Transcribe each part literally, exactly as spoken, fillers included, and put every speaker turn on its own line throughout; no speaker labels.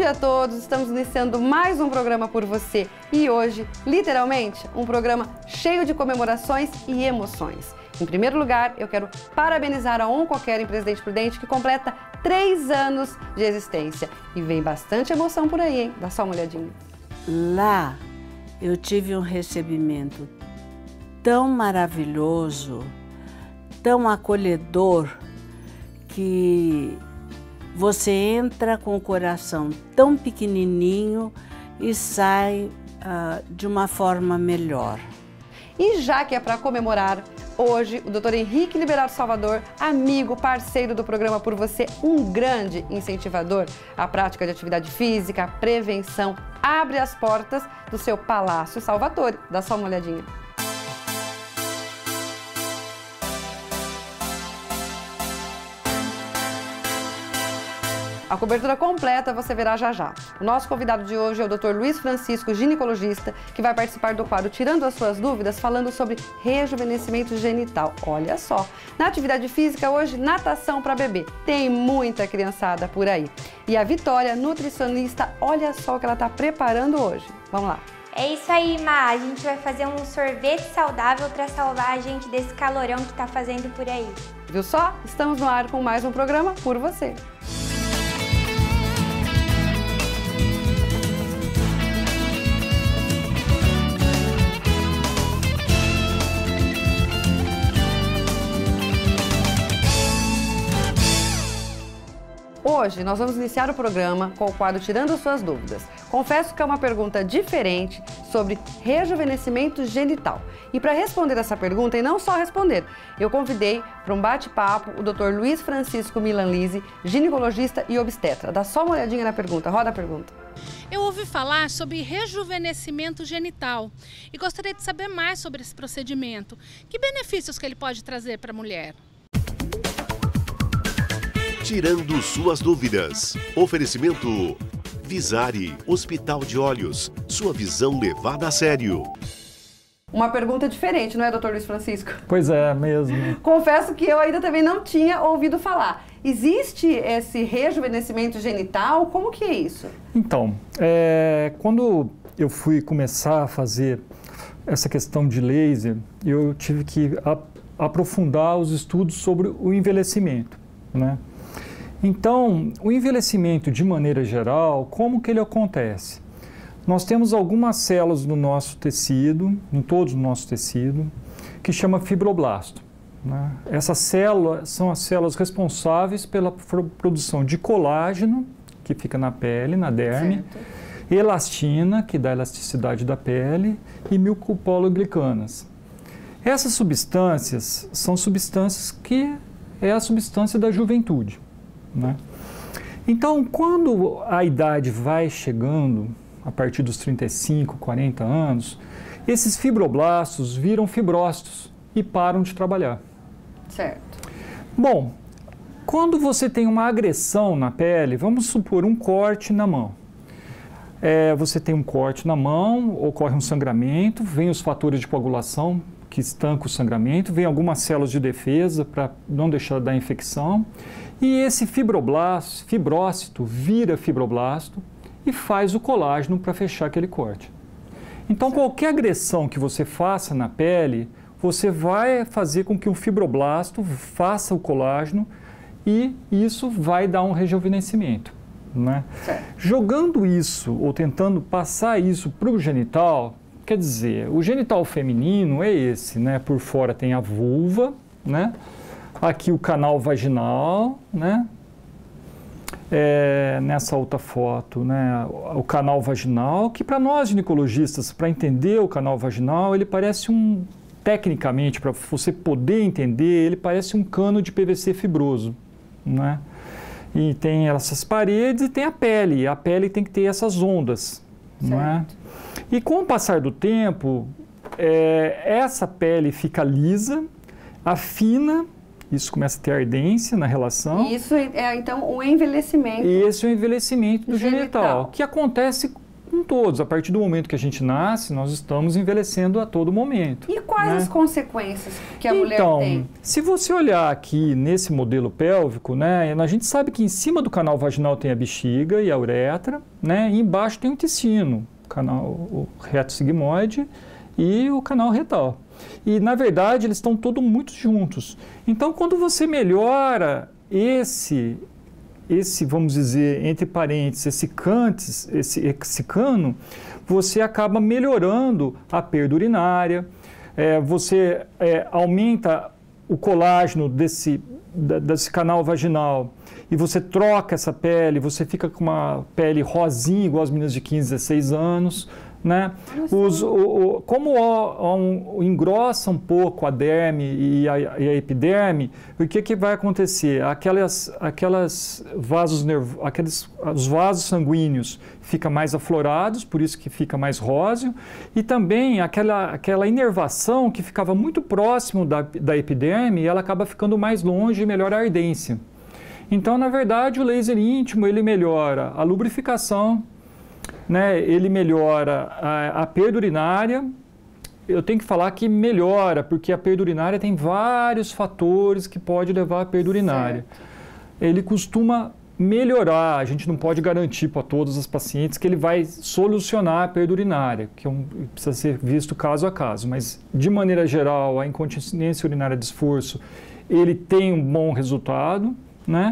dia a todos, estamos iniciando mais um programa por você e hoje, literalmente, um programa cheio de comemorações e emoções. Em primeiro lugar, eu quero parabenizar a Oncocare em Presidente Prudente, que completa três anos de existência. E vem bastante emoção por aí, hein? Dá só uma olhadinha.
Lá, eu tive um recebimento tão maravilhoso, tão acolhedor, que você entra com o coração tão pequenininho e sai uh, de uma forma melhor.
E já que é para comemorar, hoje o doutor Henrique Liberato Salvador, amigo, parceiro do programa Por Você, um grande incentivador à prática de atividade física, prevenção, abre as portas do seu Palácio Salvatore. Dá só uma olhadinha. A cobertura completa você verá já já. O nosso convidado de hoje é o doutor Luiz Francisco, ginecologista, que vai participar do quadro Tirando as Suas Dúvidas, falando sobre rejuvenescimento genital. Olha só, na atividade física hoje, natação para bebê. Tem muita criançada por aí. E a Vitória, nutricionista, olha só o que ela está preparando hoje. Vamos lá.
É isso aí, Ma. A gente vai fazer um sorvete saudável para salvar a gente desse calorão que está fazendo por aí.
Viu só? Estamos no ar com mais um programa Por Você. Hoje nós vamos iniciar o programa com o quadro Tirando Suas Dúvidas. Confesso que é uma pergunta diferente sobre rejuvenescimento genital. E para responder essa pergunta, e não só responder, eu convidei para um bate-papo o doutor Luiz Francisco Milanlise, ginecologista e obstetra. Dá só uma olhadinha na pergunta, roda a pergunta.
Eu ouvi falar sobre rejuvenescimento genital e gostaria de saber mais sobre esse procedimento. Que benefícios que ele pode trazer para a mulher?
Tirando suas dúvidas. Oferecimento Visari, Hospital de Olhos. Sua visão levada a sério.
Uma pergunta diferente, não é, doutor Luiz Francisco?
Pois é, mesmo.
Confesso que eu ainda também não tinha ouvido falar. Existe esse rejuvenescimento genital? Como que é isso?
Então, é, quando eu fui começar a fazer essa questão de laser, eu tive que a, aprofundar os estudos sobre o envelhecimento, né? Então, o envelhecimento, de maneira geral, como que ele acontece? Nós temos algumas células no nosso tecido, em todo o nosso tecido, que chama fibroblasto, né? Essas células são as células responsáveis pela produção de colágeno, que fica na pele, na derme, certo. Elastina, que dá elasticidade da pele, e milcopologlicanas. Essas substâncias são substâncias que é a substância da juventude, né? Então, quando a idade vai chegando, a partir dos trinta e cinco, quarenta anos, esses fibroblastos viram fibrócitos e param de trabalhar.
Certo.
Bom, quando você tem uma agressão na pele, vamos supor um corte na mão. É, você tem um corte na mão, ocorre um sangramento, vem os fatores de coagulação que estancam o sangramento, vem algumas células de defesa para não deixar dar infecção, e esse fibroblasto, fibrócito vira fibroblasto e faz o colágeno para fechar aquele corte. Então, qualquer agressão que você faça na pele, você vai fazer com que o fibroblasto faça o colágeno e isso vai dar um rejuvenescimento, né? Jogando isso ou tentando passar isso para o genital, quer dizer, o genital feminino é esse, né? Por fora tem a vulva, né? Aqui o canal vaginal, né? É, nessa outra foto, né? O canal vaginal, que para nós ginecologistas, para entender o canal vaginal, ele parece um, tecnicamente, para você poder entender, ele parece um cano de P V C fibroso, né? E tem essas paredes e tem a pele, e a pele tem que ter essas ondas, não é? E com o passar do tempo, é, essa pele fica lisa, afina, isso começa a ter ardência na relação.
Isso é, então, o envelhecimento.
E esse é o envelhecimento do genital, genital que acontece com todos. A partir do momento que a gente nasce, nós estamos envelhecendo a todo momento.
E quais
né?
as consequências que a
então,
mulher tem?
Se você olhar aqui nesse modelo pélvico, né, a gente sabe que em cima do canal vaginal tem a bexiga e a uretra, né, e embaixo tem o intestino, o canal o reto sigmoide e o canal retal. E, na verdade, eles estão todos muito juntos. Então, quando você melhora esse, esse vamos dizer, entre parênteses, esse, cantes, esse, esse cano, você acaba melhorando a perda urinária, é, você é, aumenta o colágeno desse, da, desse canal vaginal e você troca essa pele, você fica com uma pele rosinha, igual as meninas de quinze, dezesseis anos, né? Os, o, o, como o, um, engrossa um pouco a derme e a, e a epiderme, o que, que vai acontecer? Aquelas, aquelas vasos nerv... aqueles, os vasos sanguíneos ficam mais aflorados, por isso que fica mais róseo, e também aquela, aquela inervação que ficava muito próximo da, da epiderme, ela acaba ficando mais longe e melhora a ardência. Então, na verdade, o laser íntimo ele melhora a lubrificação, né, ele melhora a, a perda urinária. Eu tenho que falar que melhora, porque a perda urinária tem vários fatores que pode levar à perda urinária. Certo. Ele costuma melhorar, a gente não pode garantir para todas as pacientes que ele vai solucionar a perda urinária, que é um, precisa ser visto caso a caso, mas de maneira geral a incontinência urinária de esforço, ele tem um bom resultado, né?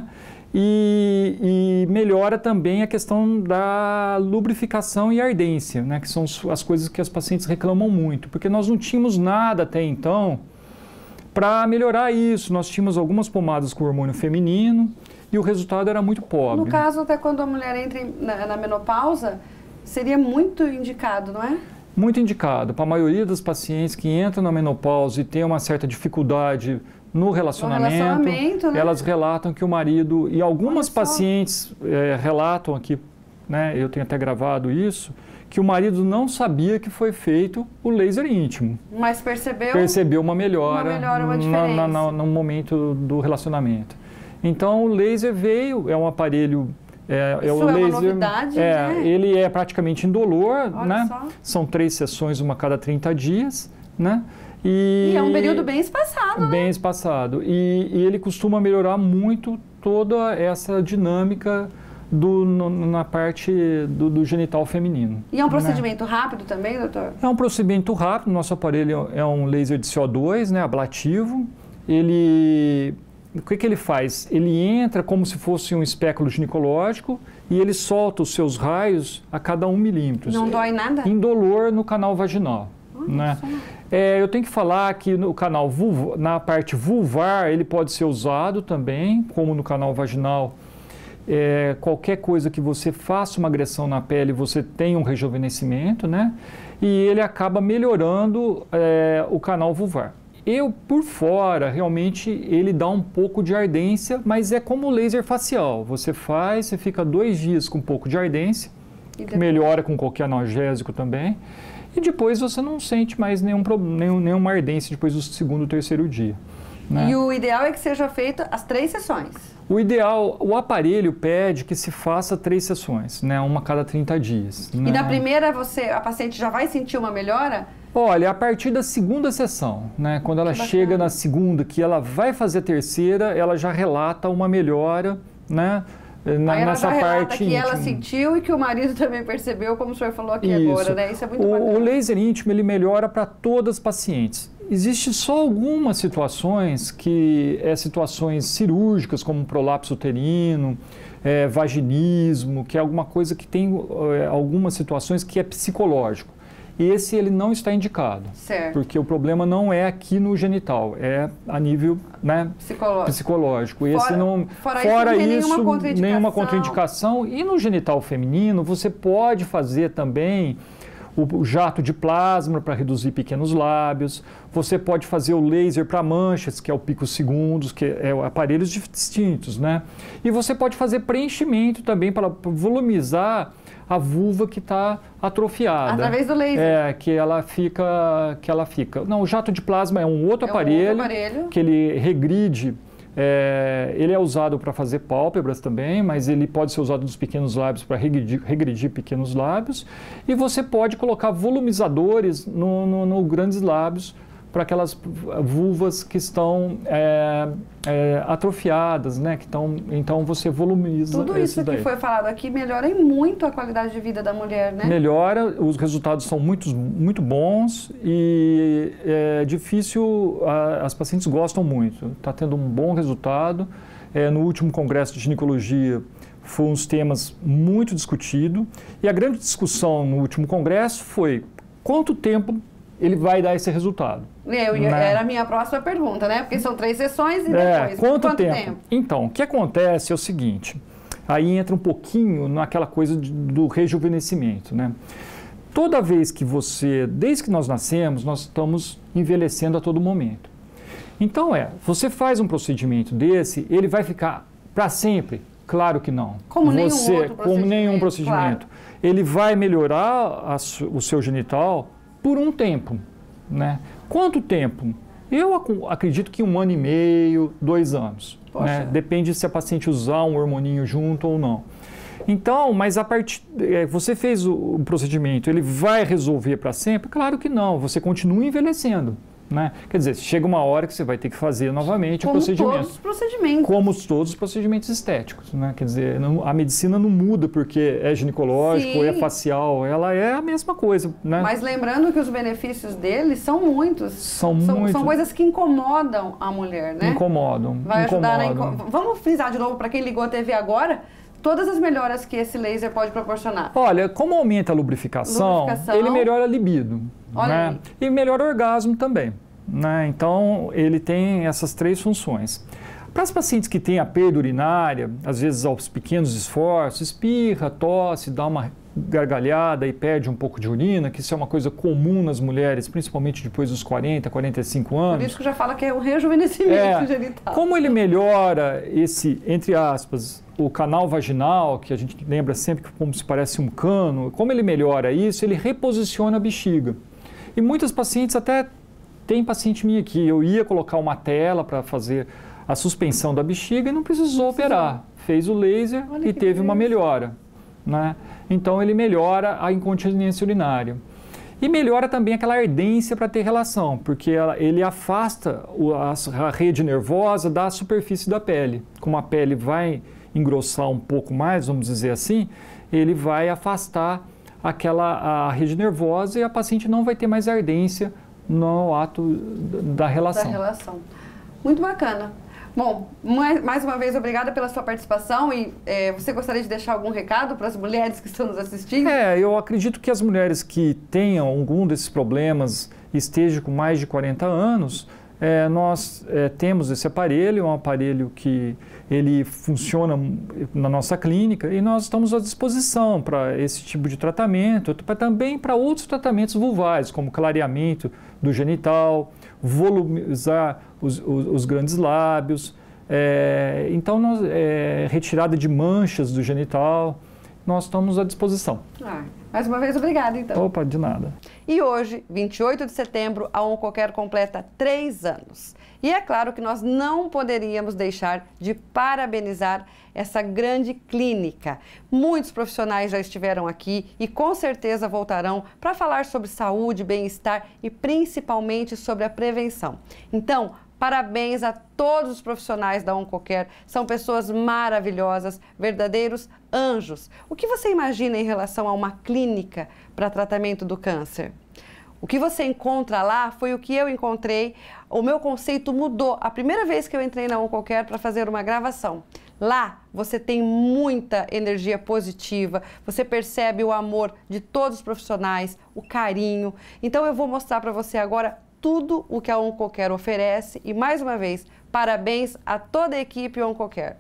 E, e melhora também a questão da lubrificação e ardência, né, que são as coisas que as pacientes reclamam muito, porque nós não tínhamos nada até então para melhorar isso. Nós tínhamos algumas pomadas com hormônio feminino e o resultado era muito pobre.
No caso, até quando a mulher entra na, na menopausa, seria muito indicado, não é?
Muito indicado. Para a maioria das pacientes que entram na menopausa e tem uma certa dificuldade no relacionamento,
relacionamento né?
elas relatam que o marido, e algumas pacientes é, relatam aqui, né, eu tenho até gravado isso, que o marido não sabia que foi feito o laser íntimo.
Mas percebeu?
Percebeu uma melhora,
uma melhora uma
na, na, na, no momento do relacionamento. Então o laser veio, é um aparelho... É,
isso
é, o
é
laser,
uma novidade,
é,
né?
Ele é praticamente indolor,
Olha
né?
Só.
São três sessões, uma a cada trinta dias, né? E,
e é um período bem espaçado,
Bem
né?
espaçado. E, e ele costuma melhorar muito toda essa dinâmica do, no, na parte do, do genital feminino.
E é um
né?
procedimento rápido também, doutor?
É um procedimento rápido. Nosso aparelho é um laser de C O dois, né, ablativo. Ele... O que, que ele faz? Ele entra como se fosse um espéculo ginecológico e ele solta os seus raios a cada um milímetro.
Não dói nada?
Indolor no canal vaginal. Né? É, eu tenho que falar que no canal vulva, na parte vulvar, ele pode ser usado também, como no canal vaginal. É, qualquer coisa que você faça uma agressão na pele, você tem um rejuvenescimento, né? E ele acaba melhorando é, o canal vulvar. Eu, por fora, realmente, ele dá um pouco de ardência, mas é como o laser facial. Você faz, você fica dois dias com um pouco de ardência, que melhora com qualquer analgésico também. E depois você não sente mais nenhum, nenhum, nenhuma ardência depois do segundo ou terceiro dia. Né?
E o ideal é que seja feito as três sessões?
O ideal, o aparelho pede que se faça três sessões, né? Uma a cada trinta dias.
E
né?
na primeira você, a paciente já vai sentir uma melhora?
Olha, a partir da segunda sessão, né? Quando ela chega na segunda, que ela vai fazer a terceira, ela já relata uma melhora, né? Na,
Aí ela
nessa
já relata
parte
que
íntima.
ela sentiu e que o marido também percebeu, como o senhor falou aqui
Isso.
agora, né? Isso é muito
o,
bacana.
o laser íntimo, ele melhora para todas as pacientes. Existem só algumas situações que é situações cirúrgicas, como prolapso uterino, é, vaginismo, que é alguma coisa que tem é, algumas situações que é psicológico. Esse ele não está indicado,
certo.
Porque o problema não é aqui no genital, é a nível, né,
psicológico.
psicológico. Esse
fora,
não,
fora,
fora
isso, não
isso,
nenhuma contraindicação.
nenhuma contraindicação. E no genital feminino, você pode fazer também o jato de plasma para reduzir pequenos lábios, você pode fazer o laser para manchas, que é o picosegundos, que é aparelhos distintos, né? E você pode fazer preenchimento também para volumizar a vulva que está atrofiada.
Através do laser.
É, que ela fica, que ela fica. Não, o jato de plasma é um outro,
é um
aparelho,
outro aparelho
que ele regride É, ele é usado para fazer pálpebras também, mas ele pode ser usado nos pequenos lábios para regredir, regredir pequenos lábios. E você pode colocar volumizadores no, no, no grandes lábios para aquelas vulvas que estão é, é, atrofiadas, né? Que tão, então você volumiza.
Tudo isso que
daí. foi
falado aqui melhora muito a qualidade de vida da mulher, né?
Melhora, os resultados são muito, muito bons e é difícil, a, as pacientes gostam muito. Está tendo um bom resultado. É, no último congresso de ginecologia foi um dos temas muito discutido e a grande discussão no último congresso foi quanto tempo ele vai dar esse resultado.
Eu,
né?
Era a minha próxima pergunta, né? Porque são três sessões e
é,
depois.
Quanto,
quanto
tempo?
tempo?
Então, o que acontece é o seguinte, aí entra um pouquinho naquela coisa de, do rejuvenescimento, né? Toda vez que você, desde que nós nascemos, nós estamos envelhecendo a todo momento. Então é, você faz um procedimento desse, ele vai ficar para sempre? Claro que não.
Como
você,
nenhum outro procedimento.
Como nenhum procedimento. Claro. Ele vai melhorar a, o seu genital por um tempo, né? Quanto tempo? Eu ac acredito que um ano e meio, dois anos. Né? Depende se a paciente usar um hormoninho junto ou não. Então, mas a partir, é, você fez o, o procedimento, ele vai resolver para sempre? Claro que não, você continua envelhecendo. Né? Quer dizer, chega uma hora que você vai ter que fazer novamente
Como
o procedimento.
Como todos os procedimentos.
Como todos os procedimentos estéticos. Né? Quer dizer, não, a medicina não muda porque é ginecológico ou é facial, ela é a mesma coisa. Né?
Mas lembrando que os benefícios dele são muitos.
São,
são
muitos.
São coisas que incomodam a mulher, né?
Incomodam.
Vai
incomodam.
ajudar na inco... Vamos frisar de novo para quem ligou a T V agora. Todas as melhoras que esse laser pode proporcionar.
Olha, como aumenta a lubrificação, lubrificação. ele melhora a libido. Olha né? aí. E melhora o orgasmo também. Né? Então, ele tem essas três funções. Para as pacientes que têm a perda urinária, às vezes aos pequenos esforços, espirra, tosse, dá uma gargalhada e perde um pouco de urina, que isso é uma coisa comum nas mulheres, principalmente depois dos quarenta, quarenta e cinco anos.
Por isso que já fala que é o rejuvenescimento
é,
genital.
Como ele melhora esse, entre aspas, o canal vaginal, que a gente lembra sempre como se parece um cano, como ele melhora isso, ele reposiciona a bexiga. E muitas pacientes até... Tem paciente minha aqui, eu ia colocar uma tela para fazer a suspensão da bexiga e não precisou operar. Fez o laser Olha e teve beleza. uma melhora. Né? Então ele melhora a incontinência urinária. E melhora também aquela ardência para ter relação, porque ela, ele afasta o, a, a rede nervosa da superfície da pele. Como a pele vai engrossar um pouco mais, vamos dizer assim, ele vai afastar aquela a rede nervosa e a paciente não vai ter mais ardência no ato da relação.
Da relação. Muito bacana. Bom, mais uma vez, obrigada pela sua participação e é, você gostaria de deixar algum recado para as mulheres que estão nos assistindo?
É, eu acredito que as mulheres que tenham algum desses problemas estejam com mais de quarenta anos, é, nós é, temos esse aparelho, é um aparelho que ele funciona na nossa clínica e nós estamos à disposição para esse tipo de tratamento, pra, também para outros tratamentos vulvais, como clareamento do genital, volumizar os, os, os grandes lábios, é, então nós, é, retirada de manchas do genital, nós estamos à disposição.
Ah, mais uma vez, obrigada então.
Opa, de nada.
E hoje, vinte e oito de setembro, a Oncocare completa três anos. E é claro que nós não poderíamos deixar de parabenizar essa grande clínica. Muitos profissionais já estiveram aqui e com certeza voltarão para falar sobre saúde, bem-estar e principalmente sobre a prevenção. Então, parabéns a todos os profissionais da Oncocare, são pessoas maravilhosas, verdadeiros anjos. O que você imagina em relação a uma clínica para tratamento do câncer? O que você encontra lá foi o que eu encontrei, o meu conceito mudou a primeira vez que eu entrei na Oncocare para fazer uma gravação. Lá você tem muita energia positiva, você percebe o amor de todos os profissionais, o carinho. Então eu vou mostrar para você agora tudo o que a Oncocare oferece e, mais uma vez, parabéns a toda a equipe Oncocare.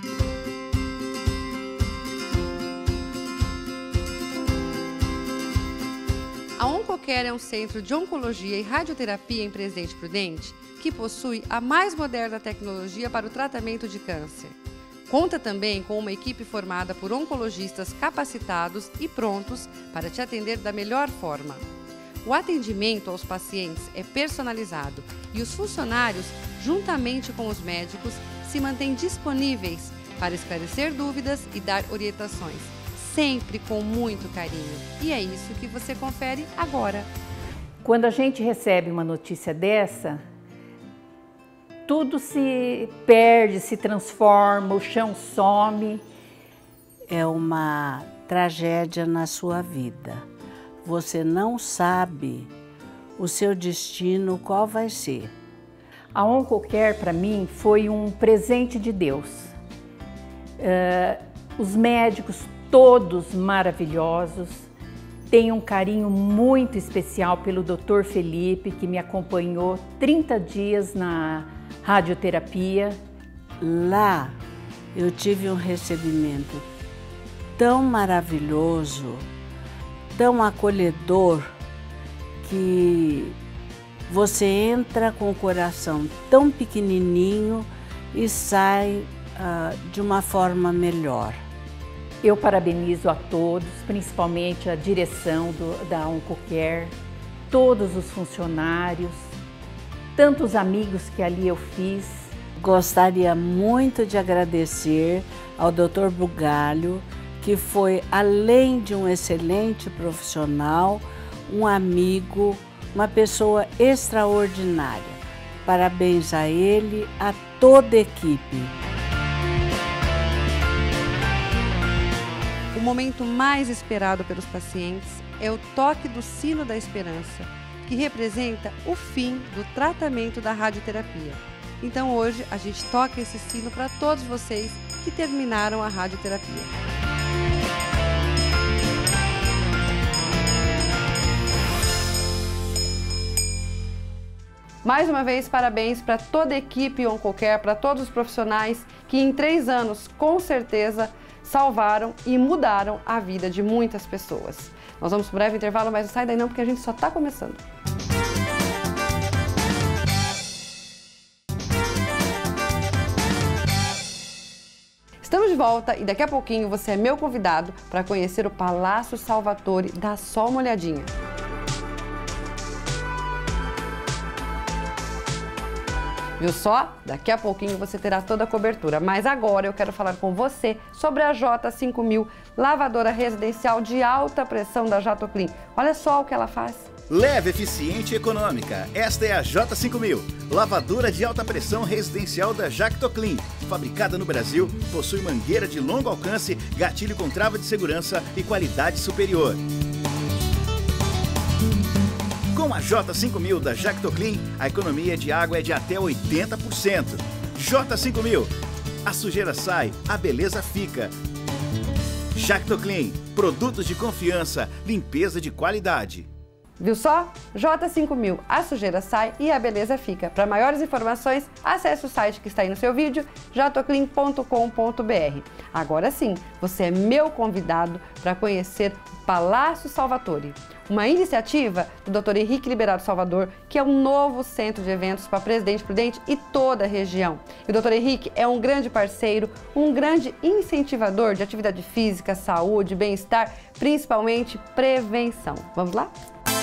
A Oncocare é um centro de oncologia e radioterapia em Presidente Prudente que possui a mais moderna tecnologia para o tratamento de câncer. Conta também com uma equipe formada por oncologistas capacitados e prontos para te atender da melhor forma. O atendimento aos pacientes é personalizado e os funcionários, juntamente com os médicos, se mantêm disponíveis para esclarecer dúvidas e dar orientações, sempre com muito carinho. E é isso que você confere agora.
Quando a gente recebe uma notícia dessa, tudo se perde, se transforma, o chão some.
É uma tragédia na sua vida. Você não sabe o seu destino, qual vai ser.
A OncoCare, para mim, foi um presente de Deus. Uh, os médicos, todos maravilhosos. Tenho um carinho muito especial pelo doutor Felipe, que me acompanhou trinta dias na radioterapia.
Lá eu tive um recebimento tão maravilhoso, tão acolhedor, que você entra com o coração tão pequenininho e sai uh, de uma forma melhor.
Eu parabenizo a todos, principalmente a direção do, da OncoCare, todos os funcionários, tantos amigos que ali eu fiz.
Gostaria muito de agradecer ao doutor Bugalho, que foi, além de um excelente profissional, um amigo, uma pessoa extraordinária. Parabéns a ele, a toda a equipe.
O momento mais esperado pelos pacientes é o toque do sino da esperança, que representa o fim do tratamento da radioterapia. Então hoje a gente toca esse sino para todos vocês que terminaram a radioterapia. Mais uma vez, parabéns para toda a equipe OncoCare, para todos os profissionais que em três anos, com certeza, salvaram e mudaram a vida de muitas pessoas. Nós vamos para um breve intervalo, mas não sai daí não, porque a gente só está começando. Estamos de volta e daqui a pouquinho você é meu convidado para conhecer o Palácio Salvatore. Dá só uma olhadinha. Viu só? Daqui a pouquinho você terá toda a cobertura, mas agora eu quero falar com você sobre a J cinco mil, lavadora residencial de alta pressão da Jatoclean. Olha só o que ela faz.
Leve, eficiente e econômica. Esta é a J cinco mil, lavadora de alta pressão residencial da Jatoclean. Fabricada no Brasil, possui mangueira de longo alcance, gatilho com trava de segurança e qualidade superior. Com a J cinco mil da Jatoclean, a economia de água é de até oitenta por cento. J cinco mil, a sujeira sai, a beleza fica. Jatoclean, produtos de confiança, limpeza de qualidade.
Viu só? J cinco mil, a sujeira sai e a beleza fica. Para maiores informações, acesse o site que está aí no seu vídeo, jatoclean ponto com ponto br. Agora sim, você é meu convidado para conhecer o Palácio Salvatore, uma iniciativa do doutor Henrique Liberato Salvador, que é um novo centro de eventos para Presidente Prudente e toda a região. E o doutor Henrique é um grande parceiro, um grande incentivador de atividade física, saúde, bem-estar, principalmente prevenção. Vamos lá?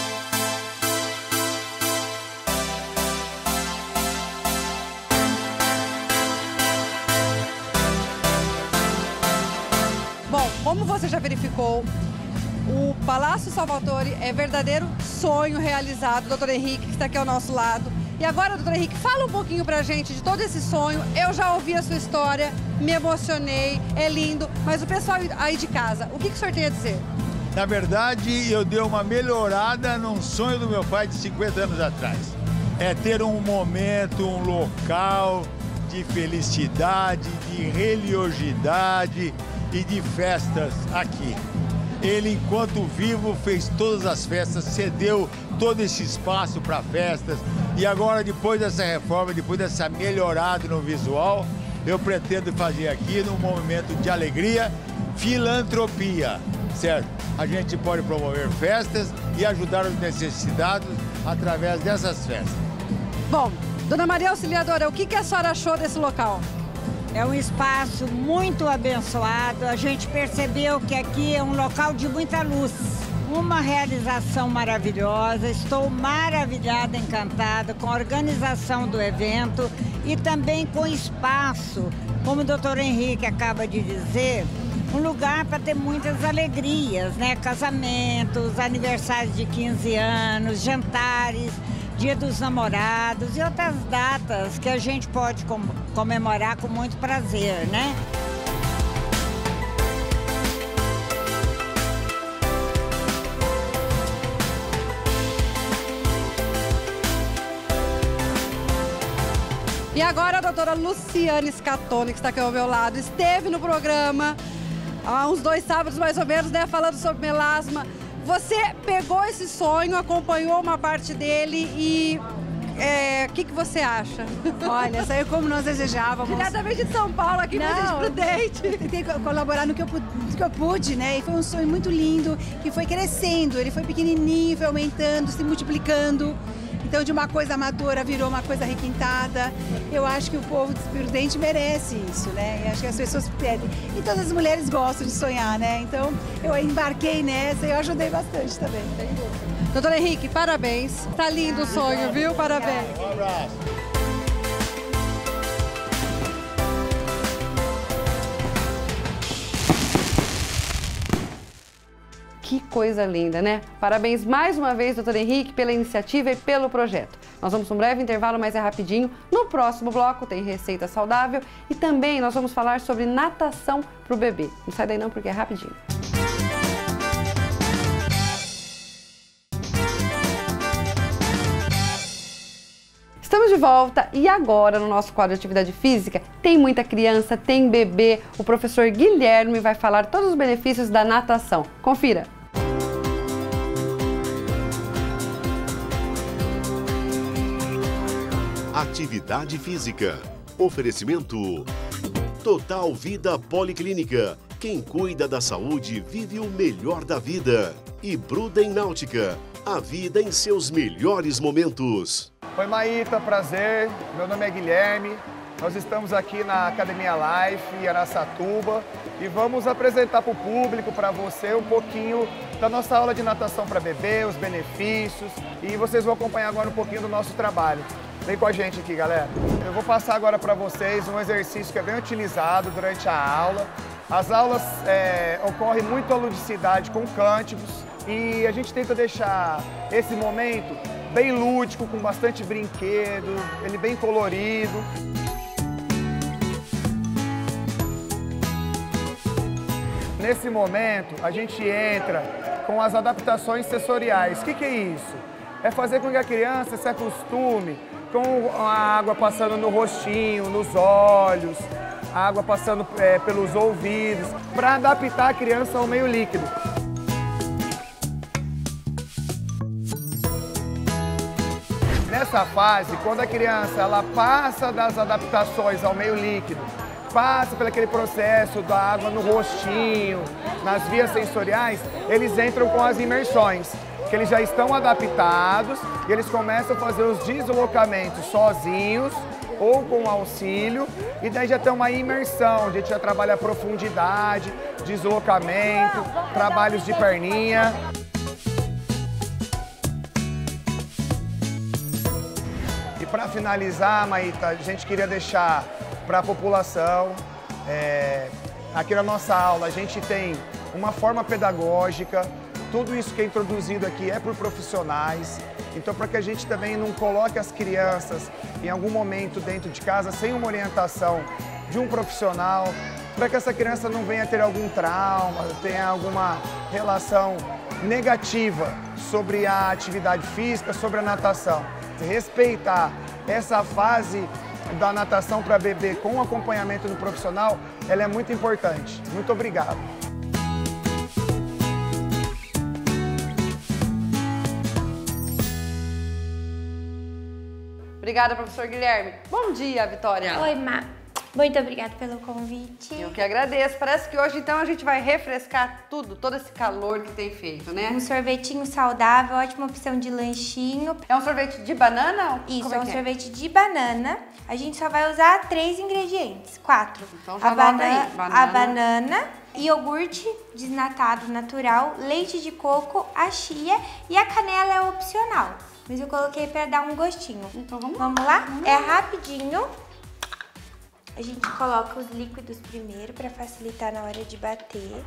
Bom, como você já verificou, o Palácio Salvatore é verdadeiro sonho realizado, doutor Henrique, que está aqui ao nosso lado. E agora, doutor Henrique, fala um pouquinho pra gente de todo esse sonho. Eu já ouvi a sua história, me emocionei, é lindo, mas o pessoal aí de casa, o que, que o senhor tem a dizer?
Na verdade, eu dei uma melhorada num sonho do meu pai de cinquenta anos atrás. É ter um momento, um local de felicidade, de religiosidade e de festas aqui. Ele, enquanto vivo, fez todas as festas, cedeu todo esse espaço para festas. E agora, depois dessa reforma, depois dessa melhorada no visual, eu pretendo fazer aqui, num momento de alegria, filantropia, certo? A gente pode promover festas e ajudar os necessitados através dessas festas.
Bom, dona Maria Auxiliadora, o que, que a senhora achou desse local?
É um espaço muito abençoado, a gente percebeu que aqui é um local de muita luz. Uma realização maravilhosa, estou maravilhada, encantada com a organização do evento e também com o espaço, como o doutor Henrique acaba de dizer, um lugar para ter muitas alegrias, né? Casamentos, aniversários de quinze anos, jantares, Dia dos Namorados e outras datas que a gente pode comemorar com muito prazer, né?
E agora a doutora Luciane Scatoni, que está aqui ao meu lado, esteve no programa há uns dois sábados mais ou menos, né, falando sobre melasma. Você pegou esse sonho, acompanhou uma parte dele e o é, que, que você acha?
Olha, saiu como nós desejávamos.
Diretamente de São Paulo, aqui pra gente prudente.
Eu tentei colaborar no que eu, no que eu pude, né? E foi um sonho muito lindo, que foi crescendo. Ele foi pequenininho, foi aumentando, se multiplicando. Então, de uma coisa amadora virou uma coisa requintada. Eu acho que o povo desprudente merece isso, né? Eu acho que as pessoas pedem. E todas as mulheres gostam de sonhar, né? Então, eu embarquei nessa e eu ajudei bastante também.
Doutor Henrique, parabéns. Tá lindo o sonho, viu? Parabéns.
Um abraço.
Que coisa linda, né? Parabéns mais uma vez, doutor Henrique, pela iniciativa e pelo projeto. Nós vamos para um breve intervalo, mas é rapidinho. No próximo bloco tem receita saudável e também nós vamos falar sobre natação para o bebê. Não sai daí não, porque é rapidinho. Estamos de volta e agora no nosso quadro de atividade física tem muita criança, tem bebê. O professor Guilherme vai falar todos os benefícios da natação. Confira!
Atividade física. Oferecimento Total Vida Policlínica. Quem cuida da saúde vive o melhor da vida. E Bruden Náutica. A vida em seus melhores momentos.
Oi Maíta, prazer. Meu nome é Guilherme. Nós estamos aqui na Academia Life, em Araçatuba, e vamos apresentar para o público, para você, um pouquinho da nossa aula de natação para bebê, os benefícios, e vocês vão acompanhar agora um pouquinho do nosso trabalho. Vem com a gente aqui, galera. Eu vou passar agora para vocês um exercício que é bem utilizado durante a aula. As aulas é, ocorrem muito a ludicidade com cânticos e a gente tenta deixar esse momento bem lúdico, com bastante brinquedo, ele bem colorido. Nesse momento, a gente entra com as adaptações sensoriais. O que que é isso? É fazer com que a criança se acostume com a água passando no rostinho, nos olhos, a água passando é, pelos ouvidos, para adaptar a criança ao meio líquido. Nessa fase, quando a criança ela passa das adaptações ao meio líquido, passa por aquele processo da água no rostinho, nas vias sensoriais, eles entram com as imersões, que eles já estão adaptados e eles começam a fazer os deslocamentos sozinhos ou com auxílio, e daí já tem uma imersão, a gente já trabalha a profundidade, deslocamento, trabalhos de perninha. E para finalizar, Maíta, a gente queria deixar para a população, é, aqui na nossa aula a gente tem uma forma pedagógica, tudo isso que é introduzido aqui é por profissionais, então para que a gente também não coloque as crianças em algum momento dentro de casa sem uma orientação de um profissional, para que essa criança não venha ter algum trauma, tenha alguma relação negativa sobre a atividade física, sobre a natação. Respeitar essa fase da natação para bebê com o acompanhamento do profissional, ela é muito importante. Muito obrigado.
Obrigada, professor Guilherme. Bom dia, Vitória.
Oi, Má. Muito obrigada pelo convite.
Eu que agradeço. Parece que hoje, então, a gente vai refrescar tudo, todo esse calor que tem feito, né?
Um sorvetinho saudável, ótima opção de lanchinho.
É um sorvete de banana?
Isso,
Como
é
é
um
que é?
sorvete de banana. A gente só vai usar três ingredientes, quatro.
Então já
a,
anota
bana
aí. Banana.
a banana, iogurte desnatado natural, leite de coco, a chia e a canela é opcional. Mas eu coloquei para dar um gostinho.
Então vamos,
vamos lá? Vamos é rapidinho. A gente coloca os líquidos primeiro para facilitar na hora de bater.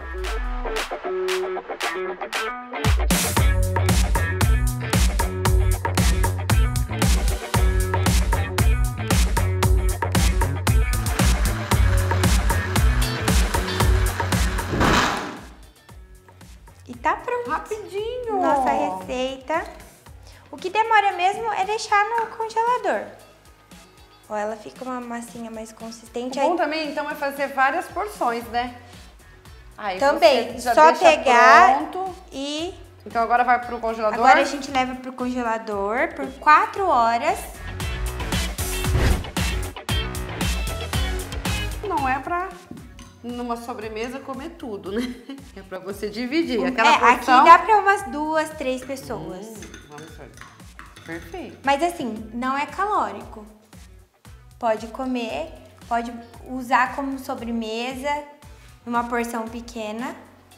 E tá pronto.
Rapidinho.
Nossa receita. O que demora mesmo é deixar no congelador. Ó, ela fica uma massinha mais consistente.
O bom aí... também, então, é fazer várias porções, né? Aí
também,
já
só
deixa
pegar
pronto.
E...
Então agora vai pro congelador?
Agora a gente leva pro congelador por quatro horas.
Não é pra, numa sobremesa, comer tudo, né? É pra você dividir. Aquela
é,
porção...
aqui dá pra umas duas, três pessoas.
Hum, vamos ver. Perfeito.
Mas assim, não é calórico. Pode comer, pode usar como sobremesa, numa porção pequena.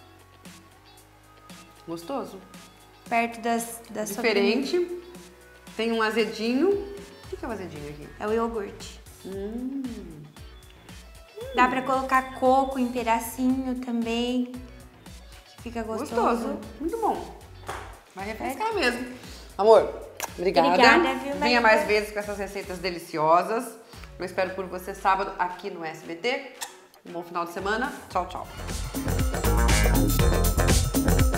Gostoso.
Perto das, das
Diferente. Sobremesas. Tem um azedinho. O que é o azedinho aqui?
É o iogurte.
Hum.
Dá pra colocar coco em pedacinho também. Fica gostoso.
Gostoso. Muito bom. Vai refrescar é. mesmo. Amor, obrigada.
Obrigada, viu,
Venha mais vezes com essas receitas deliciosas. Eu espero por você sábado aqui no S B T. Um bom final de semana. Tchau, tchau.